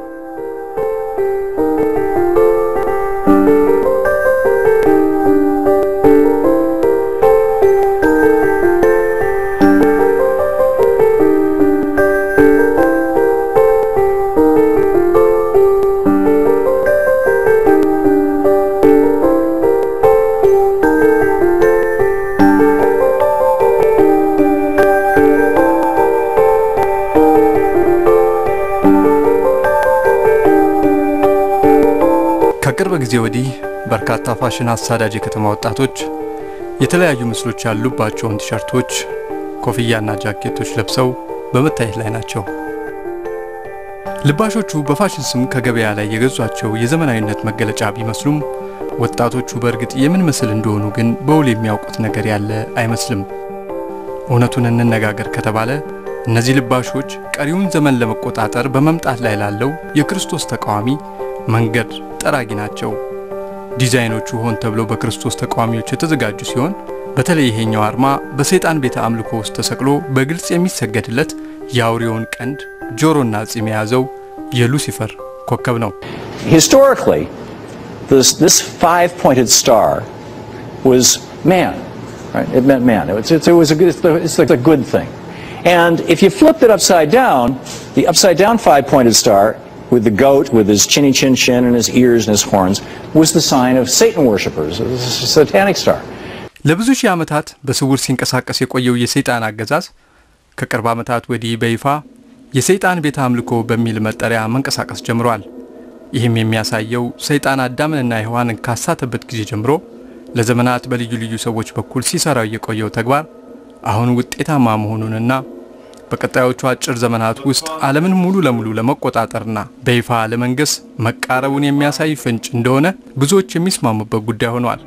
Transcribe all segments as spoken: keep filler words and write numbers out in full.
ከቅርብ ጊዜ ወዲህ በርካታ ፋሽን አሳዳጅ ከተማ ወጣቶች የተለያዩ ምስሎች ያሉባቸውን ቲሸርቶች፣ ኮፍያና ጃኬቶች ለብሰው በመታየት ላይ ናቸው። ልባሾቹ በፋሽን ስም ከገበያ ላይ የገዟቸው የዘመናዊነት መገለጫ ቢመስሉም ወጣቶቹ በእርግጥ የምን መስል እንደሆኑ ግን በውል የሚያውቁት ነገር ያለ አይመስልም። እውነቱን እንነጋገር ከተባለ እነዚህ ልባሾች ቀሪውን ዘመን ለመቆጣጠር በመምጣት ላይ ላለው የክርስቶስ ተቃዋሚ መንገድ ጠራጊ ናቸው። ዲዛይኖቹ ሆን ተብሎ በክርስቶስ ተቃዋሚዎች የተዘጋጁ ሲሆን በተለይ ይሄኛው አርማ በሰይጣን ቤተ አምልኮ ውስጥ ተሰቅሎ በግልጽ የሚሰገድለት የአውሬውን ቀንድ ጆሮና ጺም የያዘው የሉሲፈር ኮከብ ነው። Historically, this this five-pointed star was man, right? It meant man. It was, it was a good, it's, the, it's like a good thing. And if you flipped it upside down, the upside down five-pointed star with the goat, with his chinny chin chin and his ears and his horns, was the sign of Satan worshippers, a satanic star. ለብዙ ሺህ ዓመታት በስውር ሲንቀሳቀስ የቆየው የሰይጣን አገዛዝ ከቅርብ ዓመታት ወዲህ በይፋ የሰይጣን ቤተ አምልኮ በሚል መጠሪያ መንቀሳቀስ ጀምሯል። ይህም የሚያሳየው ሰይጣን አዳምንና ሔዋንን ካሳተበት ጊዜ ጀምሮ ለዘመናት በልዩ ልዩ ሰዎች በኩል ሲሰራው የቆየው ተግባር አሁን ውጤታማ መሆኑንና በቀጣዮቹ አጭር ዘመናት ውስጥ ዓለምን ሙሉ ለሙሉ ለመቆጣጠርና በይፋ ለመንገስ መቃረቡን የሚያሳይ ፍንጭ እንደሆነ ብዙዎች የሚስማሙበት ጉዳይ ሆኗል።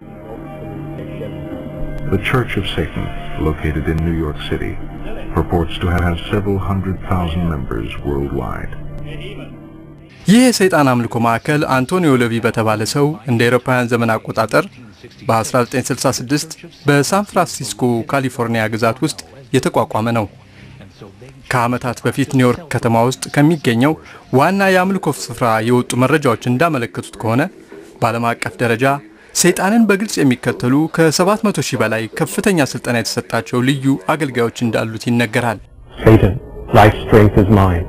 The Church of Satan, located in New York City, purports to have several hundred thousand members worldwide. ይህ የሰይጣን አምልኮ ማዕከል አንቶኒዮ ሌቪ በተባለ ሰው እንደ አውሮፓውያን ዘመን አቆጣጠር በ1966 በሳን ፍራንሲስኮ ካሊፎርኒያ ግዛት ውስጥ የተቋቋመ ነው። ከዓመታት በፊት ኒውዮርክ ከተማ ውስጥ ከሚገኘው ዋና የአምልኮ ስፍራ የወጡ መረጃዎች እንዳመለከቱት ከሆነ በዓለም አቀፍ ደረጃ ሰይጣንን በግልጽ የሚከተሉ ከሰባት መቶ ሺህ በላይ ከፍተኛ ስልጠና የተሰጣቸው ልዩ አገልጋዮች እንዳሉት ይነገራል። Satan, thy strength is mine.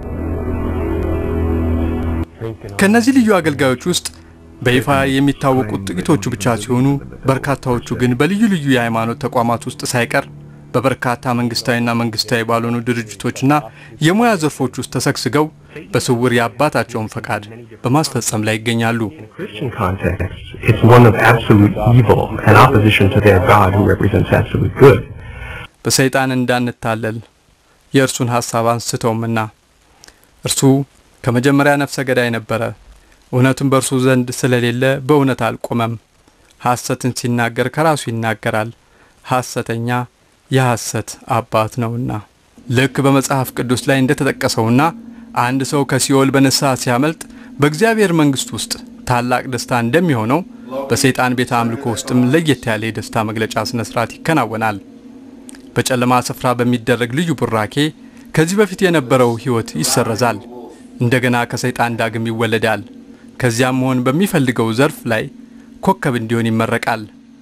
ከነዚህ ልዩ አገልጋዮች ውስጥ በይፋ የሚታወቁት ጥቂቶቹ ብቻ ሲሆኑ በርካታዎቹ ግን በልዩ ልዩ የሃይማኖት ተቋማት ውስጥ ሳይቀር በበርካታ መንግስታዊና መንግስታዊ ባልሆኑ ድርጅቶችና የሙያ ዘርፎች ውስጥ ተሰግስገው በስውር የአባታቸውን ፈቃድ በማስፈጸም ላይ ይገኛሉ። Christian context, it's one of absolute evil and opposition to their God who represents absolute good. በሰይጣን እንዳንታለል የእርሱን ሐሳብ አንስተውምና እርሱ ከመጀመሪያ ነፍሰ ገዳይ ነበረ። እውነቱን በእርሱ ዘንድ ስለሌለ በእውነት አልቆመም። ሐሰትን ሲናገር ከራሱ ይናገራል። ሐሰተኛ የሐሰት አባት ነውና። ልክ በመጽሐፍ ቅዱስ ላይ እንደተጠቀሰውና አንድ ሰው ከሲኦል በነሳ ሲያመልጥ በእግዚአብሔር መንግስት ውስጥ ታላቅ ደስታ እንደሚሆነው በሰይጣን ቤተ አምልኮ ውስጥም ለየት ያለ የደስታ መግለጫ ስነ ስርዓት ይከናወናል። በጨለማ ስፍራ በሚደረግ ልዩ ቡራኬ ከዚህ በፊት የነበረው ህይወት ይሰረዛል። እንደገና ከሰይጣን ዳግም ይወለዳል። ከዚያም መሆን በሚፈልገው ዘርፍ ላይ ኮከብ እንዲሆን ይመረቃል።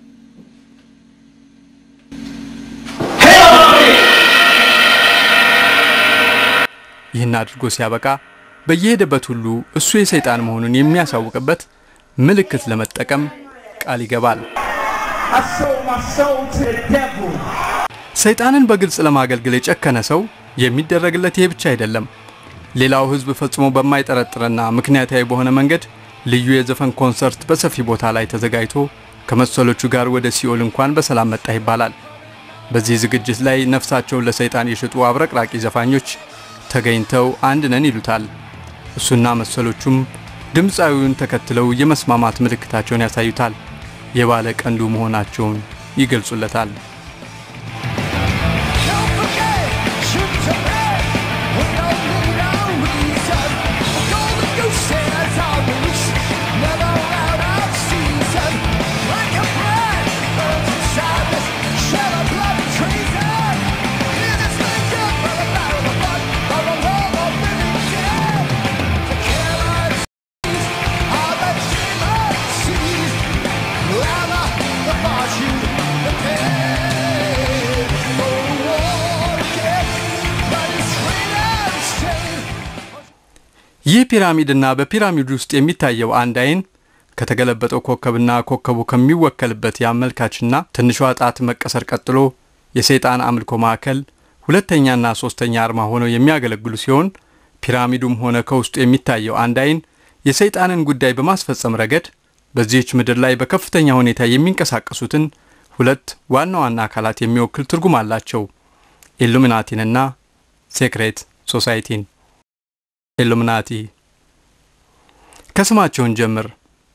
ይህን አድርጎ ሲያበቃ በየሄደበት ሁሉ እሱ የሰይጣን መሆኑን የሚያሳውቅበት ምልክት ለመጠቀም ቃል ይገባል። ሰይጣንን በግልጽ ለማገልገል የጨከነ ሰው የሚደረግለት ይሄ ብቻ አይደለም። ሌላው ህዝብ ፈጽሞ በማይጠረጥርና ምክንያታዊ በሆነ መንገድ ልዩ የዘፈን ኮንሰርት በሰፊ ቦታ ላይ ተዘጋጅቶ ከመሰሎቹ ጋር ወደ ሲኦል እንኳን በሰላም መጣ ይባላል። በዚህ ዝግጅት ላይ ነፍሳቸውን ለሰይጣን የሸጡ አብረቅራቂ ዘፋኞች ተገኝተው አንድ ነን ይሉታል። እሱና መሰሎቹም ድምጻዊውን ተከትለው የመስማማት ምልክታቸውን ያሳዩታል። የባለ ቀንዱ መሆናቸውን ይገልጹለታል። ይህ ፒራሚድና በፒራሚድ ውስጥ የሚታየው አንድ አይን ከተገለበጠው ኮከብና ኮከቡ ከሚወከልበት ያመልካችና ትንሿ ጣት መቀሰር ቀጥሎ የሰይጣን አምልኮ ማዕከል ሁለተኛና ሶስተኛ አርማ ሆነው የሚያገለግሉ ሲሆን ፒራሚዱም ሆነ ከውስጡ የሚታየው አንድ አይን የሰይጣንን ጉዳይ በማስፈጸም ረገድ በዚህች ምድር ላይ በከፍተኛ ሁኔታ የሚንቀሳቀሱትን ሁለት ዋና ዋና አካላት የሚወክል ትርጉም አላቸው። ኢሉሚናቲንና ሴክሬት ሶሳይቲን። ኢሉሚናቲ ከስማቸውን ጀምር።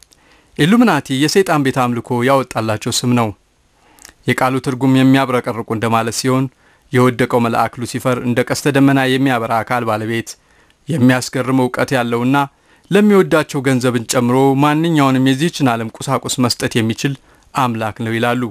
ኢሉሚናቲ የሰይጣን ቤተ አምልኮ ያወጣላቸው ስም ነው። የቃሉ ትርጉም የሚያብረቀርቁ እንደማለት ሲሆን የወደቀው መልአክ ሉሲፈር እንደ ቀስተ ደመና የሚያበራ አካል ባለቤት የሚያስገርም ዕውቀት ያለውና ለሚወዳቸው ገንዘብን ጨምሮ ማንኛውንም የዚህችን ዓለም ቁሳቁስ መስጠት የሚችል አምላክ ነው ይላሉ።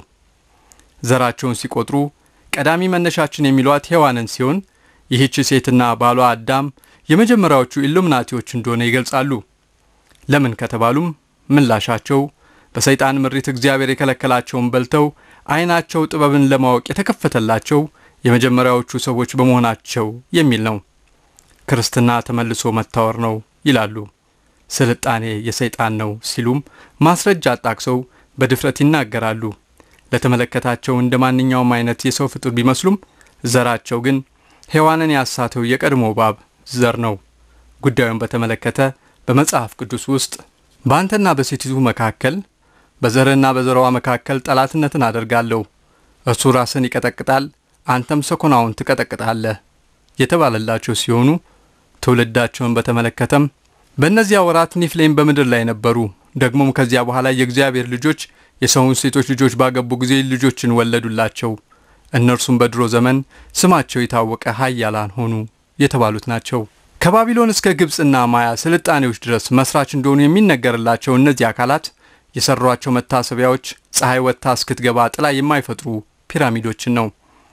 ዘራቸውን ሲቆጥሩ ቀዳሚ መነሻችን የሚሏት ሔዋንን ሲሆን ይህች ሴትና ባሏ አዳም የመጀመሪያዎቹ ኢሉሚናቲዎች እንደሆነ ይገልጻሉ። ለምን ከተባሉም ምላሻቸው በሰይጣን ምሪት እግዚአብሔር የከለከላቸውን በልተው አይናቸው ጥበብን ለማወቅ የተከፈተላቸው የመጀመሪያዎቹ ሰዎች በመሆናቸው የሚል ነው። ክርስትና ተመልሶ መታወር ነው ይላሉ። ስልጣኔ የሰይጣን ነው ሲሉም ማስረጃ አጣቅሰው በድፍረት ይናገራሉ። ለተመለከታቸው እንደማንኛውም አይነት የሰው ፍጡር ቢመስሉም ዘራቸው ግን ሔዋንን ያሳተው የቀድሞ እባብ ዘር ነው። ጉዳዩን በተመለከተ በመጽሐፍ ቅዱስ ውስጥ በአንተና በሴቲቱ መካከል በዘርና በዘሯ መካከል ጠላትነትን አደርጋለሁ፣ እርሱ ራስን ይቀጠቅጣል፣ አንተም ሰኮናውን ትቀጠቅጣለህ የተባለላቸው ሲሆኑ ትውልዳቸውን በተመለከተም በእነዚያ ወራት ኒፍሌም በምድር ላይ ነበሩ። ደግሞም ከዚያ በኋላ የእግዚአብሔር ልጆች የሰውን ሴቶች ልጆች ባገቡ ጊዜ ልጆችን ወለዱላቸው። እነርሱም በድሮ ዘመን ስማቸው የታወቀ ኃያላን ሆኑ የተባሉት ናቸው። ከባቢሎን እስከ ግብጽና ማያ ስልጣኔዎች ድረስ መስራች እንደሆኑ የሚነገርላቸው እነዚህ አካላት የሰሯቸው መታሰቢያዎች ፀሐይ ወጥታ እስክትገባ ጥላ የማይፈጥሩ ፒራሚዶችን ነው።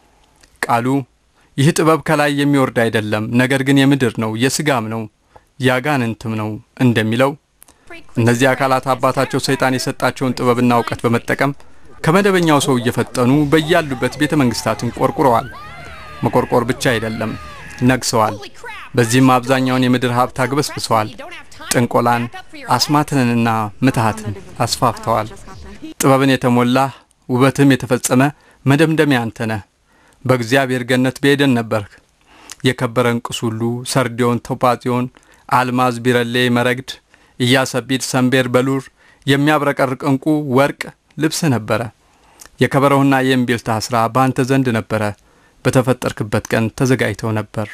ቃሉ ይህ ጥበብ ከላይ የሚወርድ አይደለም፣ ነገር ግን የምድር ነው፣ የስጋም ነው፣ ያጋንንትም ነው እንደሚለው እነዚህ አካላት አባታቸው ሰይጣን የሰጣቸውን ጥበብና ዕውቀት በመጠቀም ከመደበኛው ሰው እየፈጠኑ በያሉበት ቤተ መንግስታትን ቆርቁረዋል። መቆርቆር ብቻ አይደለም፣ ነግሰዋል። በዚህም አብዛኛውን የምድር ሀብት አግበስብሰዋል። ጥንቆላን፣ አስማትንና ምትሃትን አስፋፍተዋል። ጥበብን የተሞላ ውበትም የተፈጸመ መደምደሚያ አንተ ነህ። በእግዚአብሔር ገነት በኤደን ነበርክ። የከበረ ዕንቁስ ሁሉ ሰርዲዮን፣ ቶጳዚዮን፣ አልማዝ፣ ቢረሌ፣ መረግድ፣ ኢያሰጲድ፣ ሰንቤር፣ በሉር የሚያብረቀርቅ ዕንቁ ወርቅ ልብስ ነበረ። የከበረውና የእምቢልታ ስራ በአንተ ዘንድ ነበረ፣ በተፈጠርክበት ቀን ተዘጋጅተው ነበር።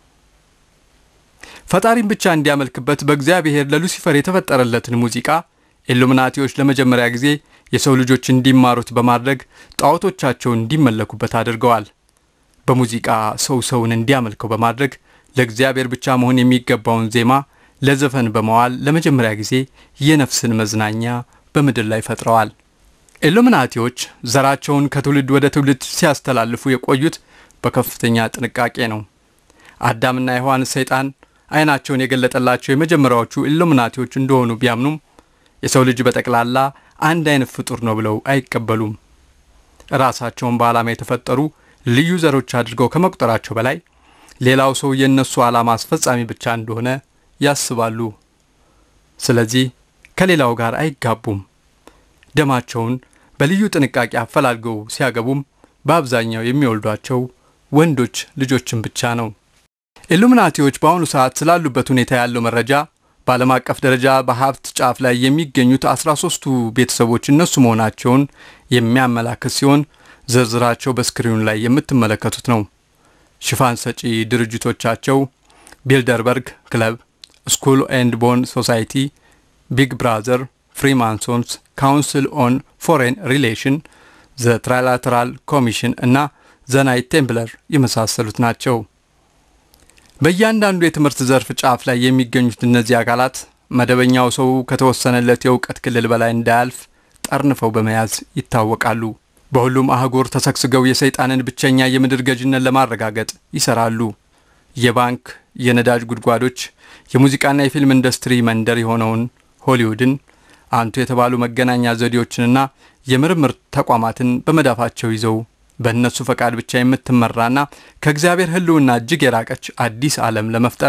ፈጣሪን ብቻ እንዲያመልክበት በእግዚአብሔር ለሉሲፈር የተፈጠረለትን ሙዚቃ ኢሉሚናቲዎች ለመጀመሪያ ጊዜ የሰው ልጆች እንዲማሩት በማድረግ ጣዖቶቻቸውን እንዲመለኩበት አድርገዋል። በሙዚቃ ሰው ሰውን እንዲያመልከው በማድረግ ለእግዚአብሔር ብቻ መሆን የሚገባውን ዜማ ለዘፈን በመዋል ለመጀመሪያ ጊዜ የነፍስን መዝናኛ በምድር ላይ ፈጥረዋል። ኢሉሚናቲዎች ዘራቸውን ከትውልድ ወደ ትውልድ ሲያስተላልፉ የቆዩት በከፍተኛ ጥንቃቄ ነው። አዳምና ሔዋን ሰይጣን አይናቸውን የገለጠላቸው የመጀመሪያዎቹ ኢሉሚናቲዎች እንደሆኑ ቢያምኑም የሰው ልጅ በጠቅላላ አንድ አይነት ፍጡር ነው ብለው አይቀበሉም። ራሳቸውን በዓላማ የተፈጠሩ ልዩ ዘሮች አድርገው ከመቁጠራቸው በላይ ሌላው ሰው የነሱ ዓላማ አስፈጻሚ ብቻ እንደሆነ ያስባሉ። ስለዚህ ከሌላው ጋር አይጋቡም። ደማቸውን በልዩ ጥንቃቄ አፈላልገው ሲያገቡም በአብዛኛው የሚወልዷቸው ወንዶች ልጆችን ብቻ ነው። ኢሉሚናቲዎች በአሁኑ ሰዓት ስላሉበት ሁኔታ ያለው መረጃ በዓለም አቀፍ ደረጃ በሀብት ጫፍ ላይ የሚገኙት አስራ ሶስቱ ቤተሰቦች እነሱ መሆናቸውን የሚያመላክት ሲሆን ዝርዝራቸው በስክሪኑ ላይ የምትመለከቱት ነው። ሽፋን ሰጪ ድርጅቶቻቸው ቢልደርበርግ ክለብ፣ ስኩል ኤንድ ቦን ሶሳይቲ፣ ቢግ ብራዘር፣ ፍሪማንሶንስ፣ ካውንስል ኦን ፎሬን ሪሌሽን፣ ዘ ትራይላተራል ኮሚሽን እና ዘ ናይት ቴምፕለር የመሳሰሉት ናቸው። በእያንዳንዱ የትምህርት ዘርፍ ጫፍ ላይ የሚገኙት እነዚህ አካላት መደበኛው ሰው ከተወሰነለት የእውቀት ክልል በላይ እንዳያልፍ ጠርንፈው በመያዝ ይታወቃሉ። በሁሉም አህጉር ተሰግስገው የሰይጣንን ብቸኛ የምድር ገዥነት ለማረጋገጥ ይሰራሉ። የባንክ፣ የነዳጅ ጉድጓዶች፣ የሙዚቃና የፊልም ኢንዱስትሪ መንደር የሆነውን ሆሊውድን፣ አንቱ የተባሉ መገናኛ ዘዴዎችንና የምርምር ተቋማትን በመዳፋቸው ይዘው በእነሱ ፈቃድ ብቻ የምትመራና ከእግዚአብሔር ሕልውና እጅግ የራቀች አዲስ ዓለም ለመፍጠር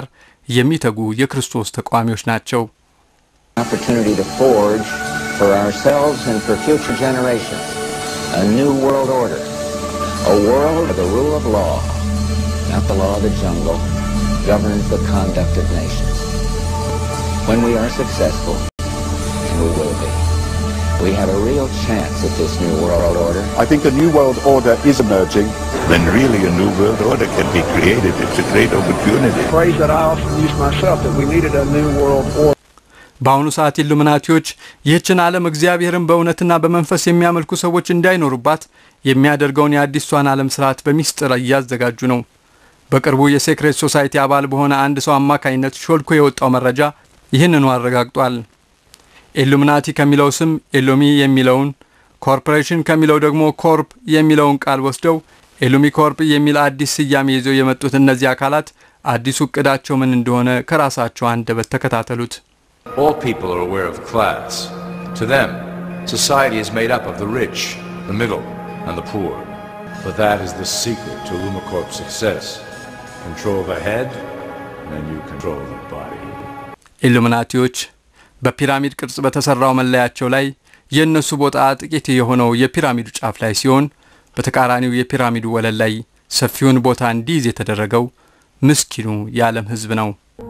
የሚተጉ የክርስቶስ ተቋሚዎች ናቸው። Opportunity to forge for ourselves and for future generations a new world order, a world where the rule of law, not the law of the jungle, governs the conduct of nations. When we are successful, and we will be, we have a real chance at this new world order. I think a new world order is emerging. When really a new world order can be created, it's a great opportunity. The phrase that I often use myself, that we needed a new world order. በአሁኑ ሰዓት ኢሉሚናቲዎች ይህችን ዓለም እግዚአብሔርን በእውነትና በመንፈስ የሚያመልኩ ሰዎች እንዳይኖሩባት የሚያደርገውን የአዲሷን ዓለም ስርዓት በሚስጥር እያዘጋጁ ነው። በቅርቡ የሴክሬት ሶሳይቲ አባል በሆነ አንድ ሰው አማካይነት ሾልኮ የወጣው መረጃ ይህንኑ አረጋግጧል። ኢሉሚናቲ ከሚለው ስም ኢሉሚ የሚለውን ኮርፖሬሽን ከሚለው ደግሞ ኮርፕ የሚለውን ቃል ወስደው ኢሉሚ ኮርፕ የሚል አዲስ ስያሜ ይዘው የመጡት እነዚህ አካላት አዲሱ ዕቅዳቸው ምን እንደሆነ ከራሳቸው አንደበት ተከታተሉት። All people are aware of class. To them, society is made up of the rich, the middle, and the poor. But that is the secret to Illumicorp's success. Control the head, and you control the body. ኢሉሚናቲዎች በፒራሚድ ቅርጽ በተሰራው መለያቸው ላይ የነሱ ቦታ ጥቂት የሆነው የፒራሚዱ ጫፍ ላይ ሲሆን በተቃራኒው የፒራሚዱ ወለል ላይ ሰፊውን ቦታ እንዲይዝ የተደረገው ምስኪኑ የዓለም ህዝብ ነው።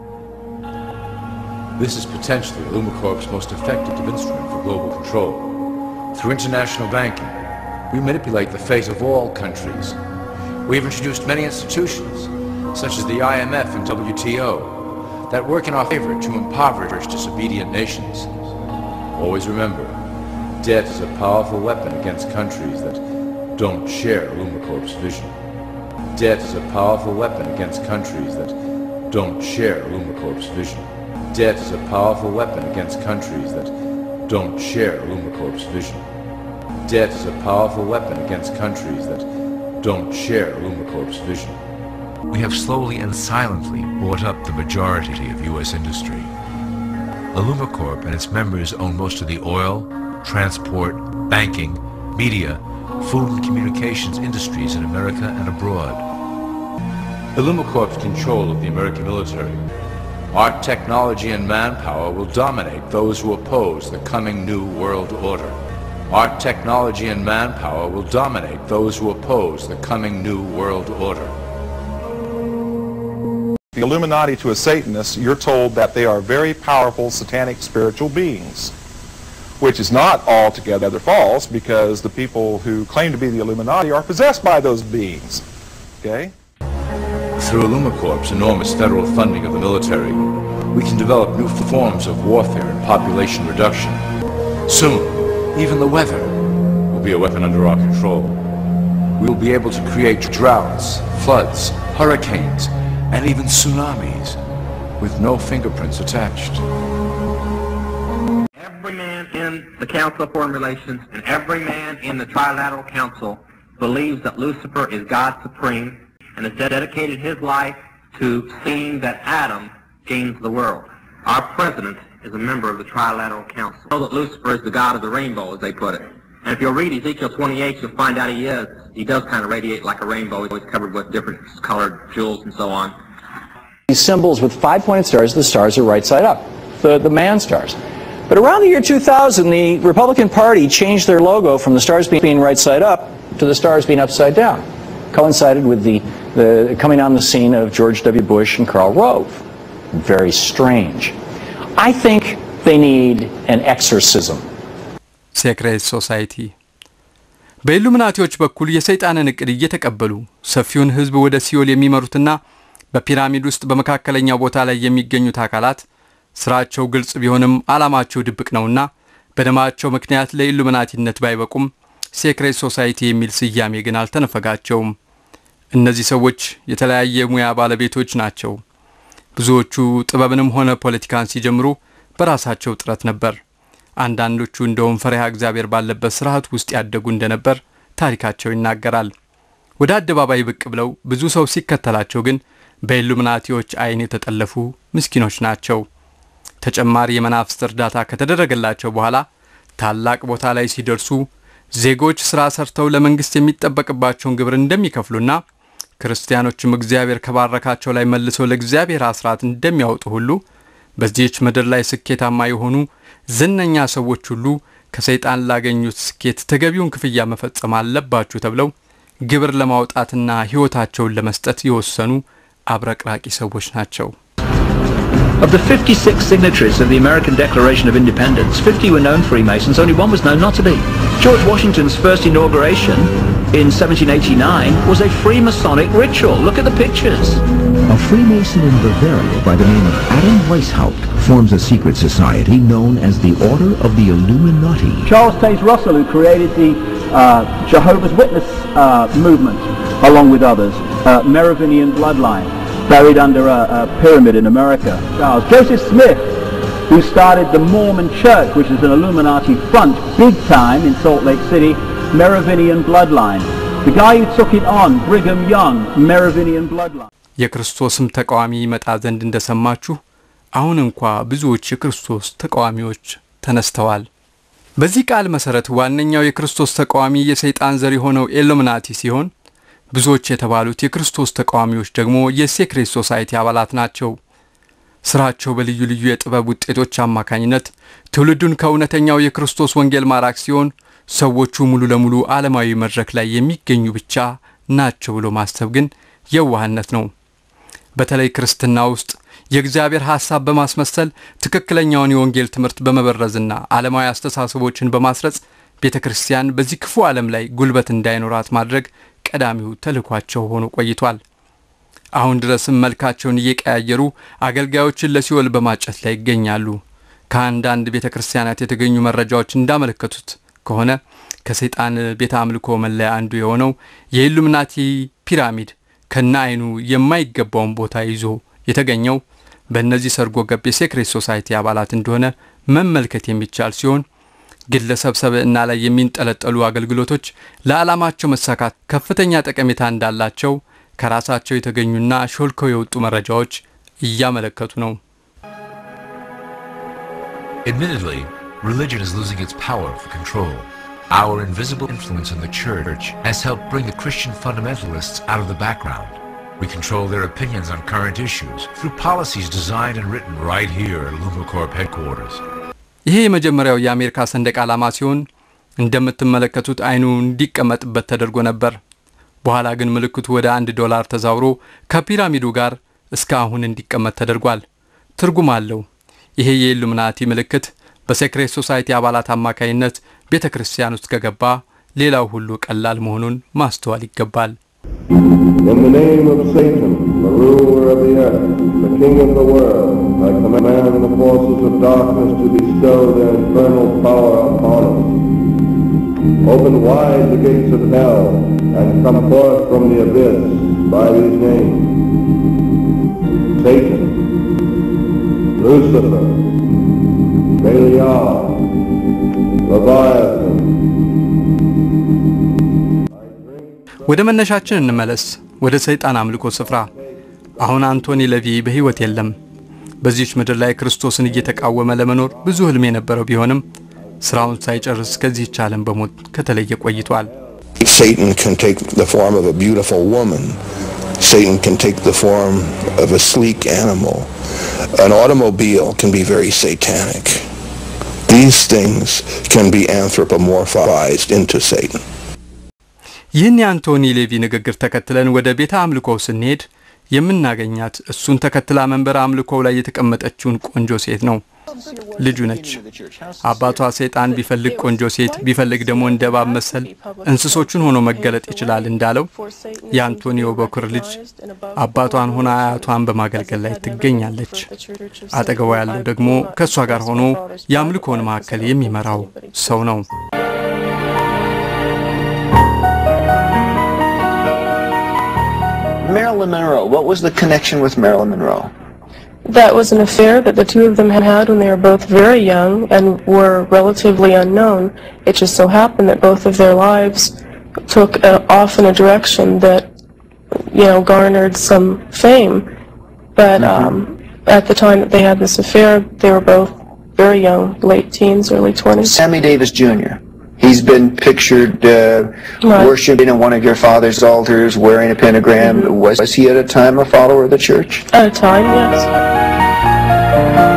This is potentially Illumicorp's most effective instrument for global control. Through international banking, we manipulate the fate of all countries. We have introduced many institutions, such as the I M F and W T O, that work in our favor to impoverish disobedient nations. Always remember, debt is a powerful weapon against countries that don't share Illumicorp's vision. Debt is a powerful weapon against countries that don't share Illumicorp's vision. Debt is a powerful weapon against countries that don't share Illumicorp's vision. Debt is a powerful weapon against countries that don't share Illumicorp's vision. We have slowly and silently bought up the majority of U S industry. Illumicorp and its members own most of the oil, transport, banking, media, food and communications industries in America and abroad. Illumicorp's control of the American military, our technology and manpower will dominate those who oppose the coming new world order. Our technology and manpower will dominate those who oppose the coming new world order. The Illuminati, to a Satanist, you're told that they are very powerful satanic spiritual beings, which is not altogether false, because the people who claim to be the Illuminati are possessed by those beings. Okay? Through Illumicorp's enormous federal funding of the military, we can develop new forms of warfare and population reduction. Soon, even the weather will be a weapon under our control. We will be able to create droughts, floods, hurricanes, and even tsunamis with no fingerprints attached. Every man in the Council of Foreign Relations and every man in the Trilateral Council believes that Lucifer is God Supreme and has dedicated his life to seeing that Adam gains the world. Our president is a member of the Trilateral Council. We know that Lucifer is the god of the rainbow, as they put it. And if you'll read Ezekiel twenty-eight, you'll find out he is. He does kind of radiate like a rainbow. He's always covered with different colored jewels and so on. These symbols with five-pointed stars, the stars are right side up, the, the man stars. But around the year two thousand, the Republican Party changed their logo from the stars being right side up to the stars being upside down. Coincided with the, the coming on the scene of George W. Bush and Karl Rove. Very strange. I think they need an exorcism. Secret Society. በኢሉሚናቲዎች በኩል የሰይጣንን ዕቅድ እየተቀበሉ ሰፊውን ህዝብ ወደ ሲኦል የሚመሩትና በፒራሚድ ውስጥ በመካከለኛው ቦታ ላይ የሚገኙት አካላት ስራቸው ግልጽ ቢሆንም ዓላማቸው ድብቅ ነውና በደማቸው ምክንያት ለኢሉሚናቲነት ባይበቁም ሴክሬት ሶሳይቲ የሚል ስያሜ ግን አልተነፈጋቸውም። እነዚህ ሰዎች የተለያየ ሙያ ባለቤቶች ናቸው። ብዙዎቹ ጥበብንም ሆነ ፖለቲካን ሲጀምሩ በራሳቸው ጥረት ነበር። አንዳንዶቹ እንደውም ፈሪሃ እግዚአብሔር ባለበት ስርዓት ውስጥ ያደጉ እንደነበር ታሪካቸው ይናገራል። ወደ አደባባይ ብቅ ብለው ብዙ ሰው ሲከተላቸው ግን በኢሉሚናቲዎች አይን የተጠለፉ ምስኪኖች ናቸው። ተጨማሪ የመናፍስት እርዳታ ከተደረገላቸው በኋላ ታላቅ ቦታ ላይ ሲደርሱ ዜጎች ስራ ሰርተው ለመንግስት የሚጠበቅባቸውን ግብር እንደሚከፍሉና ክርስቲያኖችም እግዚአብሔር ከባረካቸው ላይ መልሰው ለእግዚአብሔር አስራት እንደሚያወጡ ሁሉ በዚህች ምድር ላይ ስኬታማ የሆኑ ዝነኛ ሰዎች ሁሉ ከሰይጣን ላገኙት ስኬት ተገቢውን ክፍያ መፈጸም አለባችሁ ተብለው ግብር ለማውጣትና ሕይወታቸውን ለመስጠት የወሰኑ አብረቅራቂ ሰዎች ናቸው። Of the fifty-six signatories of the American Declaration of Independence, fifty were known Freemasons, only one was known not to be. George Washington's first inauguration in seventeen eighty-nine was a Freemasonic ritual. Look at the pictures. A Freemason in Bavaria by the name of Adam Weishaupt forms a secret society known as the Order of the Illuminati. Charles Taze Russell, who created the uh, Jehovah's Witness uh, movement, along with others, uh, Merovingian bloodline, buried under a, a pyramid in America. Charles Joseph Smith, who started the Mormon Church, which is an Illuminati front, big time in Salt Lake City, Merovingian bloodline. The guy who took it on, Brigham Young, Merovingian bloodline. የክርስቶስም ተቃዋሚ ይመጣ ዘንድ እንደሰማችሁ አሁን እንኳ ብዙዎች የክርስቶስ ተቃዋሚዎች ተነስተዋል። በዚህ ቃል መሰረት ዋነኛው የክርስቶስ ተቃዋሚ የሰይጣን ዘር የሆነው ኢሉሚናቲ ሲሆን ብዙዎች የተባሉት የክርስቶስ ተቃዋሚዎች ደግሞ የሴክሬት ሶሳይቲ አባላት ናቸው። ስራቸው በልዩ ልዩ የጥበብ ውጤቶች አማካኝነት ትውልዱን ከእውነተኛው የክርስቶስ ወንጌል ማራክ ሲሆን ሰዎቹ ሙሉ ለሙሉ ዓለማዊ መድረክ ላይ የሚገኙ ብቻ ናቸው ብሎ ማሰብ ግን የዋህነት ነው። በተለይ ክርስትና ውስጥ የእግዚአብሔር ሐሳብ በማስመሰል ትክክለኛውን የወንጌል ትምህርት በመበረዝና ዓለማዊ አስተሳሰቦችን በማስረጽ ቤተክርስቲያን በዚህ ክፉ ዓለም ላይ ጉልበት እንዳይኖራት ማድረግ ቀዳሚው ተልኳቸው ሆኖ ቆይቷል። አሁን ድረስም መልካቸውን እየቀያየሩ አገልጋዮችን ለሲኦል በማጨት ላይ ይገኛሉ። ከአንዳንድ ቤተክርስቲያናት የተገኙ መረጃዎች እንዳመለከቱት ከሆነ ከሰይጣን ቤተ አምልኮ መለያ አንዱ የሆነው የኢሉሚናቲ ፒራሚድ ከናይኑ የማይገባውን ቦታ ይዞ የተገኘው በእነዚህ ሰርጎ ገብ የሴክሬት ሶሳይቲ አባላት እንደሆነ መመልከት የሚቻል ሲሆን ግለሰብ ሰብዕና ላይ የሚንጠለጠሉ አገልግሎቶች ለዓላማቸው መሳካት ከፍተኛ ጠቀሜታ እንዳላቸው ከራሳቸው የተገኙና ሾልከው የወጡ መረጃዎች እያመለከቱ ነው። Admittedly, religion is losing its power for control. Our invisible influence in the church has helped bring the Christian fundamentalists out of the background. We control their opinions on current issues through policies designed and written right here at Illumicorp headquarters. ይሄ የመጀመሪያው የአሜሪካ ሰንደቅ ዓላማ ሲሆን እንደምትመለከቱት አይኑ እንዲቀመጥበት ተደርጎ ነበር። በኋላ ግን ምልክቱ ወደ አንድ ዶላር ተዛውሮ ከፒራሚዱ ጋር እስከ አሁን እንዲቀመጥ ተደርጓል። ትርጉም አለው። ይሄ የኢሉሚናቲ ምልክት በሴክሬት ሶሳይቲ አባላት አማካይነት ቤተክርስቲያን ውስጥ ከገባ ሌላው ሁሉ ቀላል መሆኑን ማስተዋል ይገባል። In the name of Satan, the ruler of the earth, the king of the world, I command the forces of darkness to bestow their infernal power upon us. Open wide the gates of hell and come forth from the abyss by these names: Satan, Lucifer, Belial, Leviathan. ወደ መነሻችን እንመለስ። ወደ ሰይጣን አምልኮ ስፍራ። አሁን አንቶኒ ሌቪ በህይወት የለም። በዚህች ምድር ላይ ክርስቶስን እየተቃወመ ለመኖር ብዙ ህልም የነበረው ቢሆንም ስራውን ሳይጨርስ ከዚህ ዓለም በሞት ከተለየ ቆይቷል። Satan can take the form of a beautiful woman. Satan can take the form of a sleek animal. An automobile can be very satanic. These things can be anthropomorphized into Satan. ይህን የአንቶኒ ሌቪ ንግግር ተከትለን ወደ ቤተ አምልኮው ስንሄድ የምናገኛት እሱን ተከትላ መንበር አምልኮው ላይ የተቀመጠችውን ቆንጆ ሴት ነው። ልጁ ነች። አባቷ ሰይጣን ቢፈልግ ቆንጆ ሴት ቢፈልግ ደግሞ እንደ እባብ መሰል እንስሶቹን ሆኖ መገለጥ ይችላል እንዳለው የአንቶኒዮ በኩር ልጅ አባቷን ሆና አያቷን በማገልገል ላይ ትገኛለች። አጠገቧ ያለው ደግሞ ከሷ ጋር ሆኖ የአምልኮውን ማዕከል የሚመራው ሰው ነው። Marilyn Monroe, what was the connection with Marilyn Monroe? That was an affair that the two of them had had when they were both very young and were relatively unknown. It just so happened that both of their lives took uh, off in a direction that, you know, garnered some fame. But um, at the time that they had this affair, they were both very young, late teens, early twenties. Sammy Davis Junior He's been pictured uh, Right. worshiping at one of your father's altars, wearing a pentagram. Mm-hmm. Was, was he at a time a follower of the church? At a time, yes.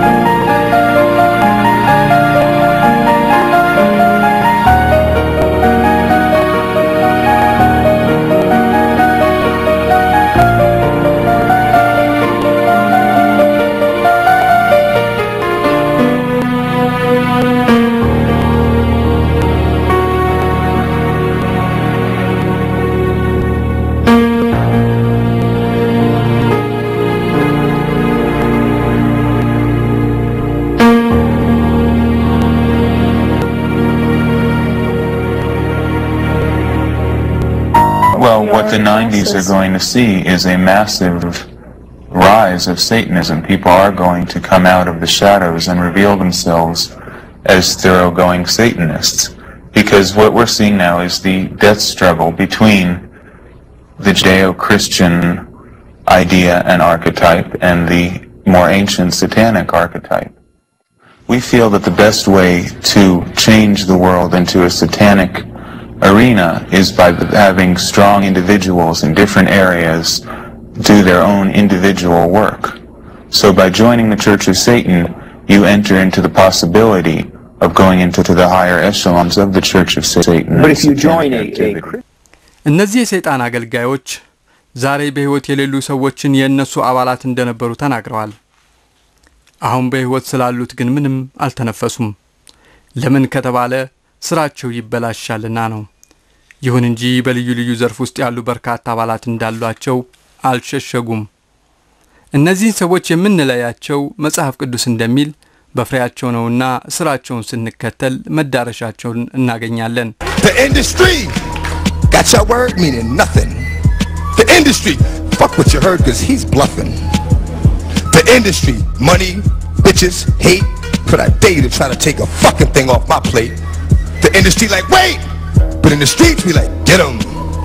Well, what the nineties are going to see is a massive rise of Satanism. People are going to come out of the shadows and reveal themselves as thoroughgoing Satanists. Because what we're seeing now is the death struggle between the Judeo-Christian idea and archetype and the more ancient satanic archetype. We feel that the best way to change the world into a satanic arena is by having strong individuals in different areas do their own individual work. So by joining the Church of Satan, you enter into the possibility of going into the higher echelons of the Church of Satan. But if you join a, a እነዚህ የሰይጣን አገልጋዮች ዛሬ በህይወት የሌሉ ሰዎችን የነሱ አባላት እንደነበሩ ተናግረዋል። አሁን በህይወት ስላሉት ግን ምንም አልተነፈሱም። ለምን ከተባለ ስራቸው ይበላሻልና ነው። ይሁን እንጂ በልዩ ልዩ ዘርፍ ውስጥ ያሉ በርካታ አባላት እንዳሏቸው አልሸሸጉም። እነዚህ ሰዎች የምንለያቸው መጽሐፍ ቅዱስ እንደሚል በፍሬያቸው ነውና ስራቸውን ስንከተል መዳረሻቸውን እናገኛለን። The industry got your word meaning nothing. The industry fuck what you heard cuz he's bluffing. The industry money, bitches, hate, could I dare to try to take a fucking thing off my plate. The industry like wait, but in the streets we like get 'em.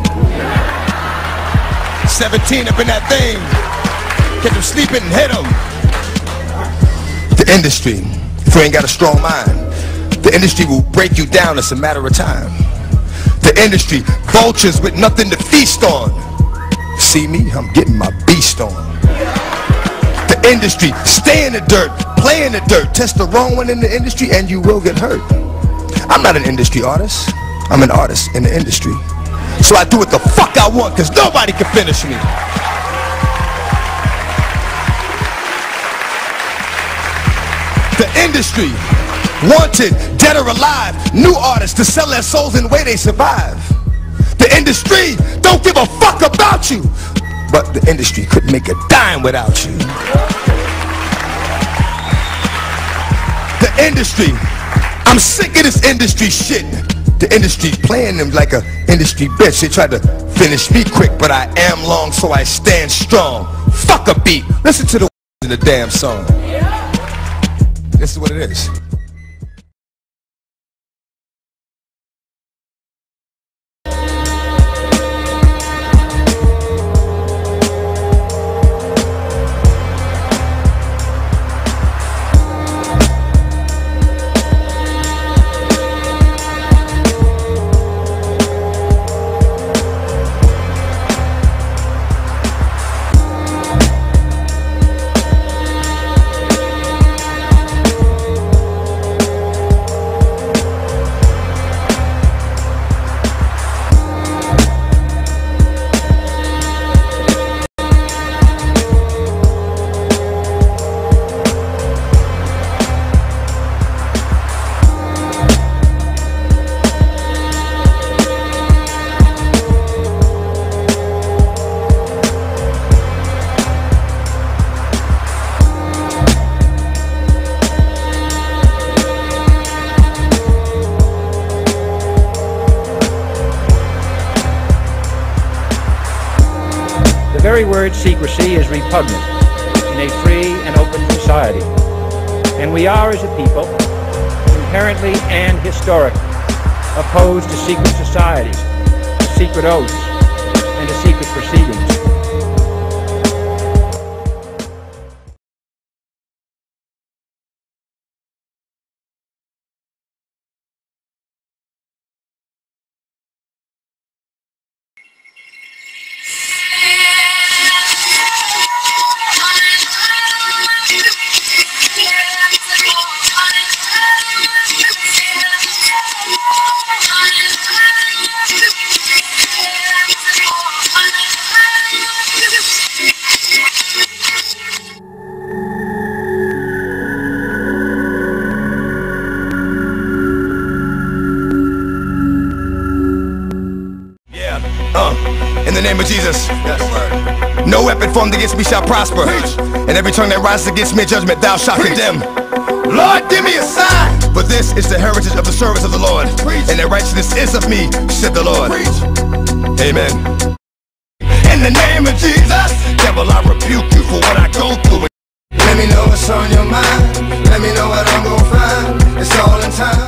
seventeen up in that thing, get them sleeping and hit 'em. The industry, if you ain't got a strong mind, the industry will break you down, it's a matter of time. The industry, vultures with nothing to feast on. See me, I'm getting my beast on. The industry, stay in the dirt, play in the dirt, test the wrong one in the industry and you will get hurt. I'm not an industry artist, I'm an artist in the industry. So I do what the fuck I want cause nobody can finish me. The industry, wanted, dead or alive, new artists to sell their souls in the way they survive. The industry don't give a fuck about you, but the industry couldn't make a dime without you. The industry, I'm sick of this industry shit. The industry playing them like a industry bitch. They tried to finish me quick, but I am long, so I stand strong. Fuck a beat. Listen to the in the damn song. This is what it is. The very word secrecy is repugnant in a free and open society. And we are, as a people, inherently and historically opposed to secret societies, to secret oaths, and to secret proceedings. name of Jesus. No weapon formed against me shall prosper. And every tongue that rises against me in judgment, thou shalt condemn. Lord, give me a sign. For this is the heritage of the servants of the Lord. And the righteousness is of me, said the Lord. Amen. In the name of Jesus, devil, I rebuke you for what I go through. Let me know what's on your mind. Let me know what I'm gonna find. It's all in time.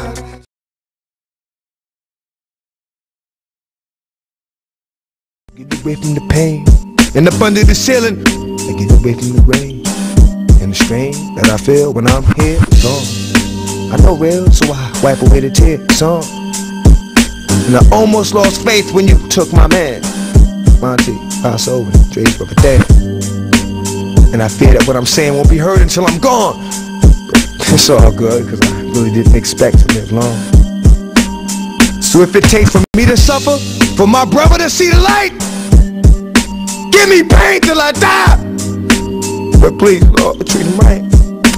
Get away from the pain and up under the ceiling. I get away from the rain and the strain that I feel when I'm here. It's gone. I know real, so I wipe away the tears. It's on. And I almost lost faith when you took my man, Monty, Passover, Dre's brother Dad. And I fear that what I'm saying won't be heard until I'm gone. But it's all good, cause I really didn't expect to live long. So if it takes for me to suffer, for my brother to see the light, give me pain till I die. But please, Lord, treat him right.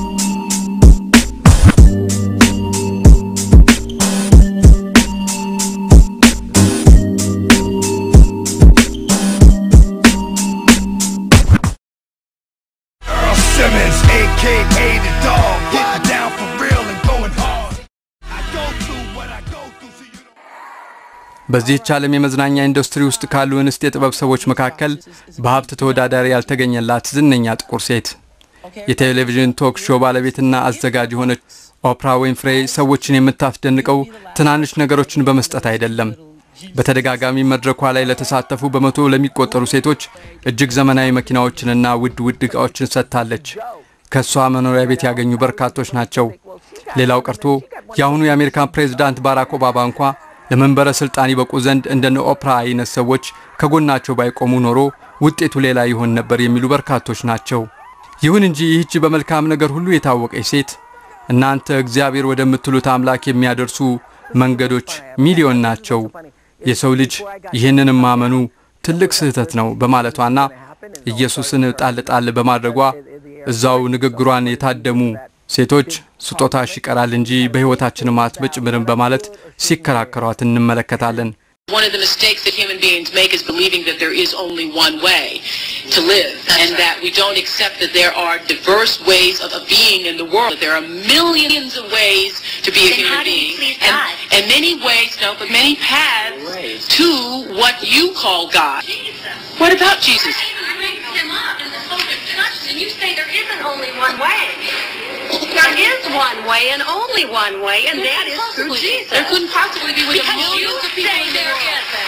A K A the dog, getting down for real and going hard. I go through what I go through so you don't. በዚህ ዓለም የመዝናኛ ኢንዱስትሪ ውስጥ ካሉ እንስት የጥበብ ሰዎች መካከል በሀብት ተወዳዳሪ ያልተገኘላት ዝነኛ ጥቁር ሴት የቴሌቪዥን ቶክ ሾው ባለቤትና አዘጋጅ ሆነች ኦፕራ ዊንፍሬ ሰዎችን የምታስደንቀው ትናንሽ ነገሮችን በመስጠት አይደለም። በተደጋጋሚ መድረኳ ላይ ለተሳተፉ በመቶ ለሚቆጠሩ ሴቶች እጅግ ዘመናዊ መኪናዎችንና ውድ ውድ ዕቃዎችን ሰጥታለች። ከሷ መኖሪያ ቤት ያገኙ በርካቶች ናቸው። ሌላው ቀርቶ ያሁኑ የአሜሪካን ፕሬዝዳንት ባራክ ኦባማ እንኳን ለመንበረ ስልጣን ይበቁ ዘንድ እንደነ ኦፕራ አይነት ሰዎች ከጎናቸው ባይቆሙ ኖሮ ውጤቱ ሌላ ይሆን ነበር የሚሉ በርካቶች ናቸው። ይሁን እንጂ ይህች በመልካም ነገር ሁሉ የታወቀች ሴት እናንተ እግዚአብሔር ወደምትሉት አምላክ የሚያደርሱ መንገዶች ሚሊዮን ናቸው፣ የሰው ልጅ ይህንን ማመኑ ትልቅ ስህተት ነው በማለቷና ኢየሱስን ጣል ጣል በማድረጓ እዛው ንግግሯን የታደሙ ሴቶች ስጦታሽ ይቀራል እንጂ በህይወታችን ማትበጭምርን በማለት ሲከራከሯት እንመለከታለን። One of the mistakes that human beings make is believing that there is only one way to live, and that we don't accept that there are diverse ways of, of being in the world. There are millions of ways to be a then human being, and, and many ways, no, but many paths ways. to what you call God. Jesus. What about Jesus? You raise him up in the hope of trust, and you say there isn't only one way. There is one way and only one way, and that is through Jesus. There couldn't possibly be with millions of people in the world.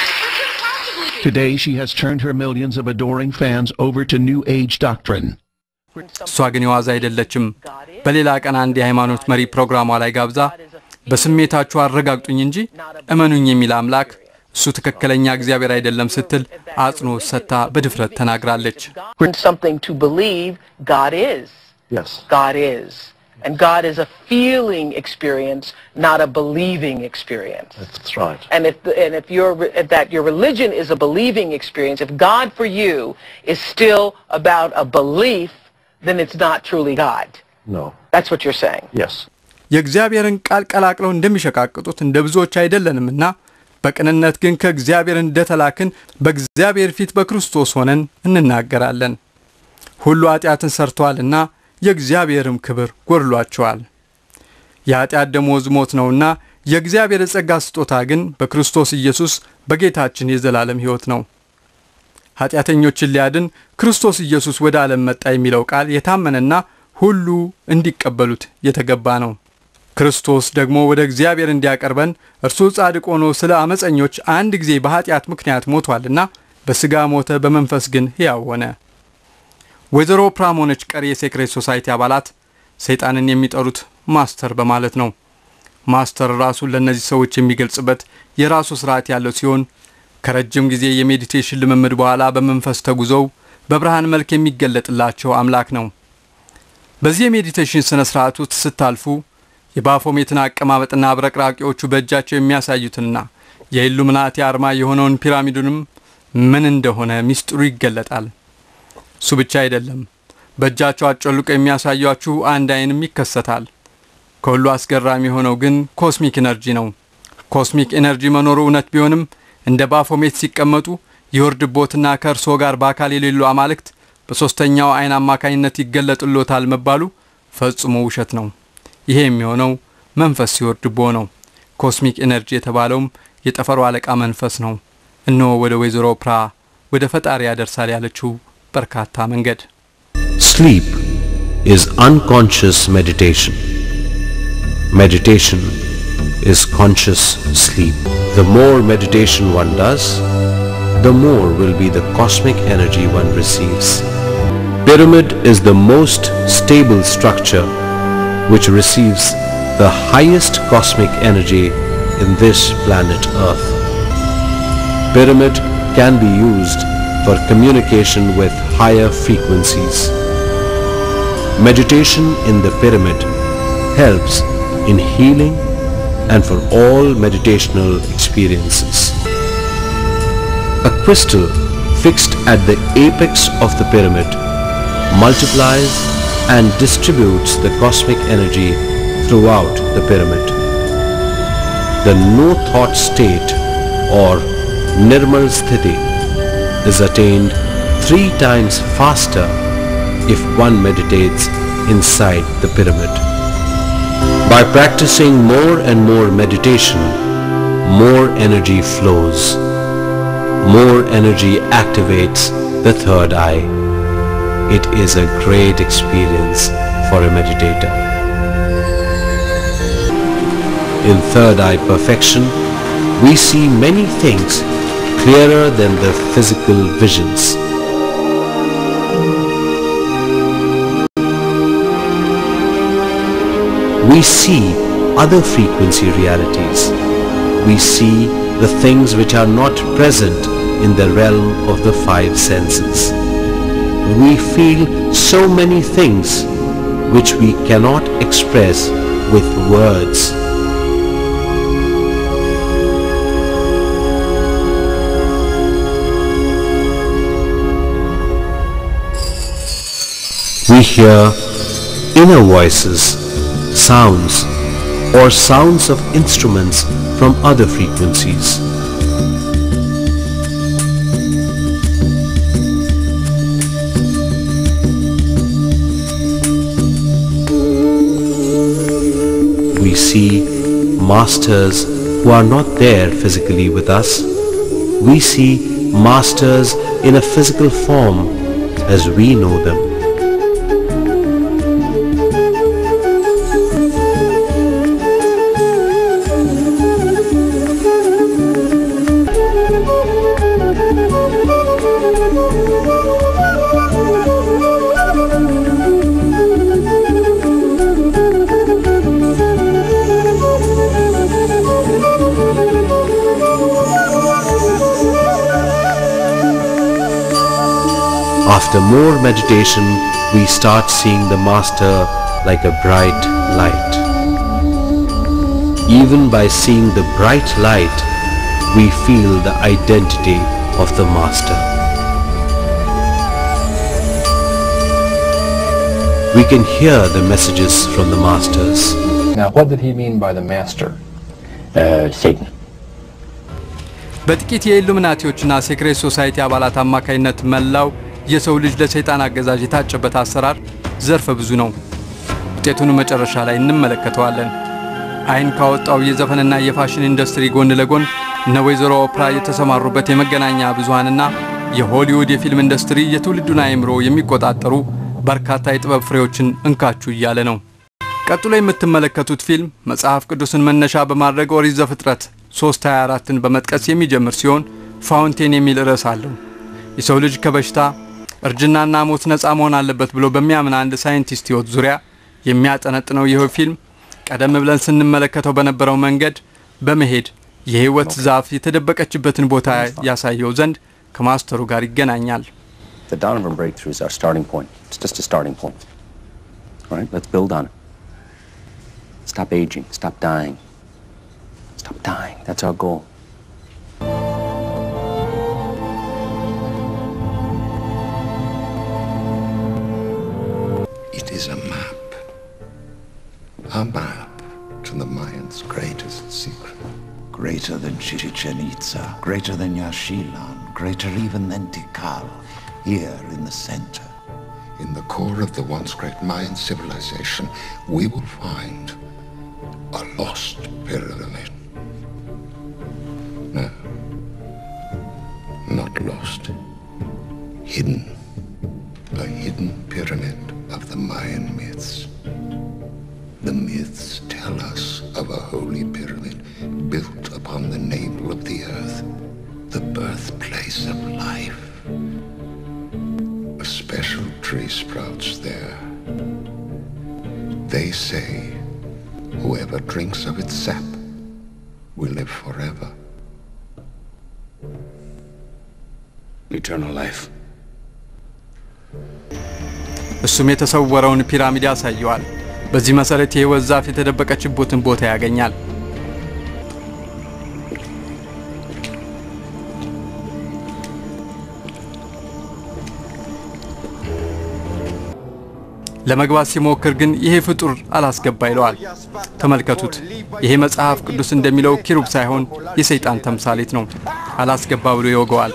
Today she has turned her millions of adoring fans over to New Age doctrine. ሷግን ዋዛ አይደለችም። በሌላ ቀን አንድ የሃይማኖት መሪ ፕሮግራሟ ላይ ጋብዛ በስሜታችሁ አረጋግጡኝ እንጂ እመኑኝ የሚል አምላክ እሱ ትክክለኛ እግዚአብሔር አይደለም ስትል አጽንኦት ሰጥታ በድፍረት ተናግራለች። Something to believe God is. Yes. God is. And God is a feeling experience, not a believing experience. That's right. And if the, and if your if that your religion is a believing experience, if God for you is still about a belief, then it's not truly God. No. That's what you're saying. Yes. የእግዚአብሔርን ቃል ቀላቅለው እንደሚሸቃቅጡት እንደ ብዙዎች አይደለንምና በቅንነት ግን ከእግዚአብሔር እንደተላክን በእግዚአብሔር ፊት በክርስቶስ ሆነን እንናገራለን። ሁሉ ኃጢአትን ሰርተዋልና የእግዚአብሔርም ክብር ጎድሏቸዋል። የኃጢአት ደሞዝ ሞት ነውና የእግዚአብሔር ጸጋ ስጦታ ግን በክርስቶስ ኢየሱስ በጌታችን የዘላለም ሕይወት ነው። ኃጢአተኞችን ሊያድን ክርስቶስ ኢየሱስ ወደ ዓለም መጣ የሚለው ቃል የታመነና ሁሉ እንዲቀበሉት የተገባ ነው። ክርስቶስ ደግሞ ወደ እግዚአብሔር እንዲያቀርበን እርሱ ጻድቅ ሆኖ ስለ አመፀኞች አንድ ጊዜ በኃጢአት ምክንያት ሞቷልና በሥጋ ሞተ፣ በመንፈስ ግን ሕያው ሆነ። ወይዘሮ ፕራሞነች ቀሪ የሴክሬት ሶሳይቲ አባላት ሰይጣንን የሚጠሩት ማስተር በማለት ነው። ማስተር ራሱን ለነዚህ ሰዎች የሚገልጽበት የራሱ ስርዓት ያለው ሲሆን ከረጅም ጊዜ የሜዲቴሽን ልምምድ በኋላ በመንፈስ ተጉዘው በብርሃን መልክ የሚገለጥላቸው አምላክ ነው። በዚህ የሜዲቴሽን ስነ ስርዓት ውስጥ ስታልፉ የባፎሜትን አቀማመጥና አብረቅራቂዎቹ በእጃቸው የሚያሳዩትና የኢሉሚናቲ አርማ የሆነውን ፒራሚዱንም ምን እንደሆነ ሚስጥሩ ይገለጣል። እሱ ብቻ አይደለም፣ በእጃቸው አጨልቆ የሚያሳያችሁ አንድ አይንም ይከሰታል። ከሁሉ አስገራሚ ሆነው ግን ኮስሚክ ኤነርጂ ነው። ኮስሚክ ኤነርጂ መኖሩ እውነት ቢሆንም እንደ ባፎሜት ሲቀመጡ ይወርድቦትና ከእርሶ ጋር በአካል የሌሉ አማልክት በሶስተኛው አይን አማካኝነት ይገለጥሎታል መባሉ ፈጽሞ ውሸት ነው። ይሄ የሚሆነው መንፈስ ሲወርድቦ ነው። ኮስሚክ ኤነርጂ የተባለውም የጠፈሩ አለቃ መንፈስ ነው። እነሆ ወደ ወይዘሮ ኦፕራ ወደ ፈጣሪ ያደርሳል ያለችው በርካታ መንገድ። Sleep is unconscious meditation. Meditation is conscious sleep. The more meditation one does, the more will be the cosmic energy one receives. Pyramid is the most stable structure which receives the highest cosmic energy in this planet Earth. Pyramid can be used for communication with higher frequencies. Meditation in the pyramid helps in healing and for all meditational experiences. A crystal fixed at the apex of the pyramid multiplies and distributes the cosmic energy throughout the pyramid. The no-thought state or Nirmal Sthiti is attained three times faster if one meditates inside the pyramid. By practicing more and more meditation, more energy flows. More energy activates the third eye. It is a great experience for a meditator. In third eye perfection, we see many things clearer than the physical visions. We see other frequency realities. We see the things which are not present in the realm of the five senses. We feel so many things which we cannot express with words. We hear inner voices, sounds, or sounds of instruments from other frequencies. We see masters who are not there physically with us. We see masters in a physical form as we know them. After more meditation, we start seeing the Master like a bright light. Even by seeing the bright light, we feel the identity of the Master. We can hear the messages from the Masters. Now, what did he mean by the Master? Uh, Satan. በጥቂት የኢሉሚናቲዎችና ሴክሬት ሶሳይቲ አባላት አማካይነት መላው የሰው ልጅ ለሰይጣን አገዛዝ የታጨበት አሰራር ዘርፈ ብዙ ነው። ውጤቱን መጨረሻ ላይ እንመለከተዋለን። አይን ካወጣው የዘፈንና የፋሽን ኢንዱስትሪ ጎን ለጎን እነ ወይዘሮ ኦፕራ የተሰማሩበት የመገናኛ ብዙሃንና የሆሊውድ የፊልም ኢንዱስትሪ የትውልዱን አእምሮ የሚቆጣጠሩ በርካታ የጥበብ ፍሬዎችን እንካቹ እያለ ነው። ቀጥሎ የምትመለከቱት ፊልም መጽሐፍ ቅዱስን መነሻ በማድረግ ኦሪት ዘፍጥረት ሶስት ሃያ አራትን በመጥቀስ የሚጀምር ሲሆን ፋውንቴን የሚል ርዕስ አለው። የሰው ልጅ ከበሽታ እርጅናና ሞት ነፃ መሆን አለበት ብሎ በሚያምን አንድ ሳይንቲስት ህይወት ዙሪያ የሚያጠነጥነው ይህ ፊልም ቀደም ብለን ስንመለከተው በነበረው መንገድ በመሄድ የህይወት ዛፍ የተደበቀችበትን ቦታ ያሳየው ዘንድ ከማስተሩ ጋር ይገናኛል። The Donovan breakthrough is our starting point. It's just a starting point. All right, let's build on it. Stop aging, stop dying. Stop dying, that's our goal. It is a map. A map to the Mayans' greatest secret. greater than Chichen Itza, greater than Yashilan, greater even than Tikal, here in the center. In the core of the once great Mayan civilization, we will find a lost pyramid. No, not lost. Hidden. A hidden pyramid of the Mayan myths. The myths tell us of a holy pyramid built upon the navel of the earth, the birthplace of life. A special tree sprouts there. They say whoever drinks of its sap will live forever. Eternal life. እሱም የተሰወረውን ፒራሚድ ያሳየዋል። በዚህ መሰረት የህይወት ዛፍ የተደበቀችበትን ቦታ ያገኛል። ለመግባት ሲሞክር ግን ይሄ ፍጡር አላስገባ ይለዋል። ተመልከቱት። ይሄ መጽሐፍ ቅዱስ እንደሚለው ኪሩብ ሳይሆን የሰይጣን ተምሳሌት ነው። አላስገባ ብሎ ይወገዋል።